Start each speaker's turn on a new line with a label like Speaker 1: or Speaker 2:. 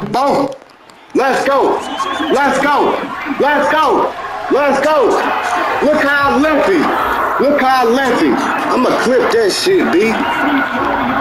Speaker 1: Boom. Let's go. Let's go. Let's go. Let's go. Look how I left it. Look how I left it. I'ma clip that shit, B.